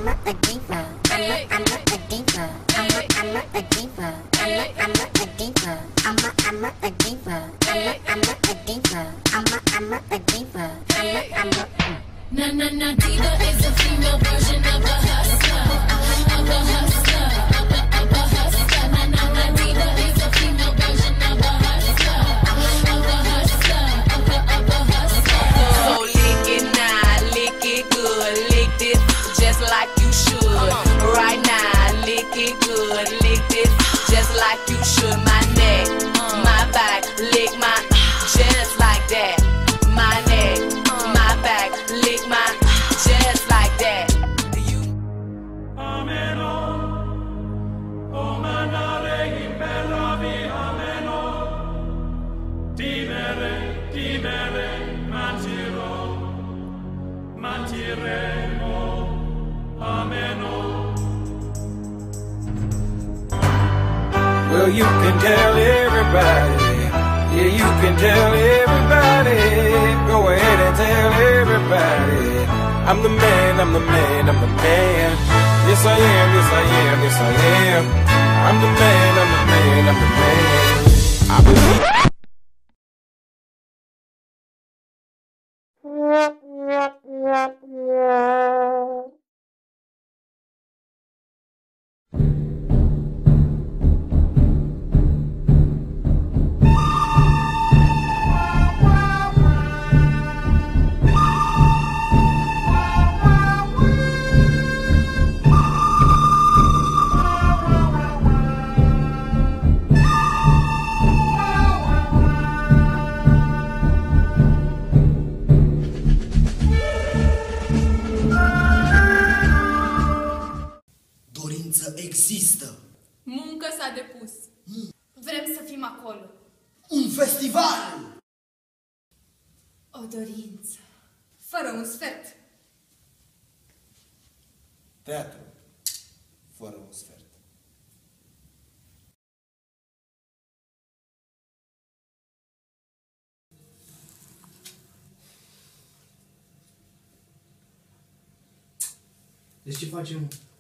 Diva is a female version of a hustler, of a hustler, of a hustler. Diva is a female version of a hustler, of a hustler, of a hustler. So lick it now, lick it good, lick this just like you should. Right now, lick it good, lick this just like you should. My neck, my back, lick my just like that. My neck, my back, lick my just like that. You Ameno, o manare imperavi ameno. Timere, mantiremo, ameno. Well, you can tell everybody. Yeah, you can tell everybody. Go ahead and tell everybody. I'm the man, I'm the man, I'm the man. Yes, I am, yes, I am, yes, I am. I'm the man, I'm the man, I'm the man. I believe. Dorință există. Muncă s-a depus. Vrem să fim acolo. Un festival! O dorință. Fără un sfert. Teatru. Fără un sfert. Deci ce facem?